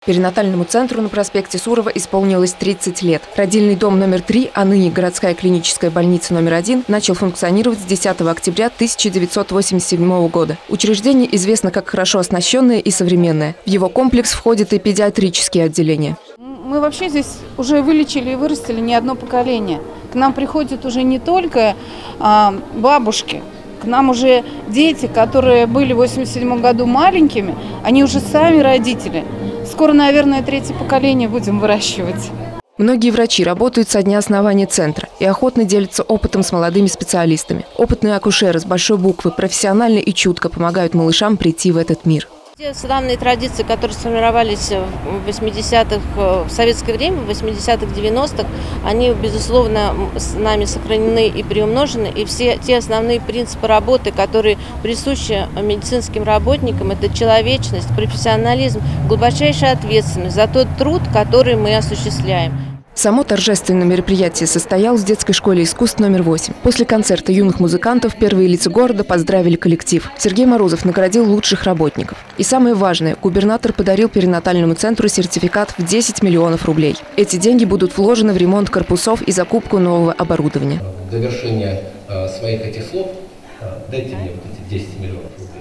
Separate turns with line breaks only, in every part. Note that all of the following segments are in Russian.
Перинатальному центру на проспекте Сурова исполнилось 30 лет. Родильный дом номер 3, а ныне городская клиническая больница номер 1, начал функционировать с 10 октября 1987 года. Учреждение известно как хорошо оснащенное и современное. В его комплекс входит и педиатрические отделения.
Мы вообще здесь уже вылечили и вырастили не одно поколение. К нам приходят уже не только бабушки, к нам уже дети, которые были в 1987 году маленькими, они уже сами родители. Скоро, наверное, третье поколение будем выращивать.
Многие врачи работают со дня основания центра и охотно делятся опытом с молодыми специалистами. Опытные акушеры с большой буквы профессионально и чутко помогают малышам прийти в этот мир.
Те славные традиции, которые сформировались в 80-х, в советское время, в 80-х, 90-х, они, безусловно, с нами сохранены и приумножены. И все те основные принципы работы, которые присущи медицинским работникам, это человечность, профессионализм, глубочайшая ответственность за тот труд, который мы осуществляем.
Само торжественное мероприятие состоялось в детской школе искусств номер 8. После концерта юных музыкантов первые лица города поздравили коллектив. Сергей Морозов наградил лучших работников. И самое важное, губернатор подарил перинатальному центру сертификат в 10 миллионов рублей. Эти деньги будут вложены в ремонт корпусов и закупку нового оборудования.
В завершение своих этих слов дайте мне вот эти 10 миллионов рублей.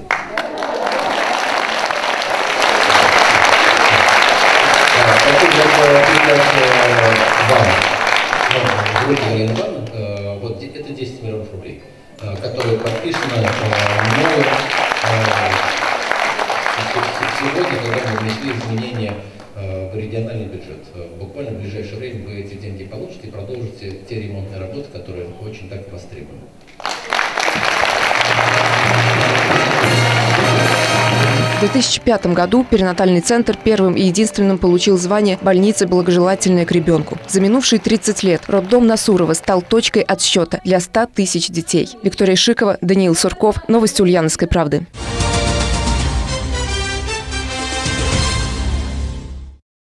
Вот это 10 миллионов рублей, которые подписаны мною сегодня, когда мы внесли изменения в региональный бюджет. Буквально в ближайшее время вы эти деньги получите и продолжите те ремонтные работы, которые очень так востребованы.
В 2005 году перинатальный центр первым и единственным получил звание «Больница благожелательная к ребенку». За минувшие 30 лет роддом на Сурова стал точкой отсчета для 100 тысяч детей. Виктория Шикова, Даниил Сурков. Новости Ульяновской правды.